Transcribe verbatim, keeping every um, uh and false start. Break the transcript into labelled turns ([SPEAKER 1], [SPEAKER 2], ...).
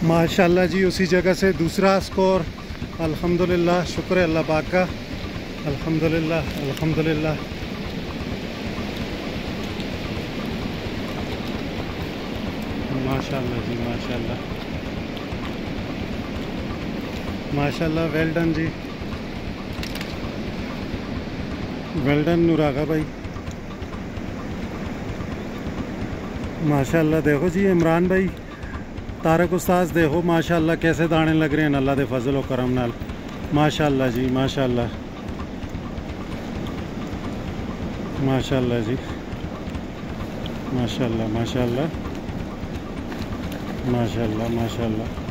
[SPEAKER 1] माशाल्लाह जी, उसी जगह से दूसरा स्कोर। अल्हम्दुलिल्लाह, शुक्र है अल्लाह पाक का। अल्हम्दुलिल्लाह अल्हम्दुलिल्लाह। माशाल्लाह जी, माशाल्लाह माशाल्लाह। वेल डन जी, वेल डन नूरागा भाई, माशाल्लाह। देखो जी इमरान भाई, तारक उस्ताद देखो माशाल्लाह कैसे दाने लग रहे हैं अल्लाह दे फजल व करम नाल। माशाल्लाह जी, माशाल्लाह माशाल्लाह जी, माशाल्लाह माशाल्लाह माशाल्लाह माशाल्लाह।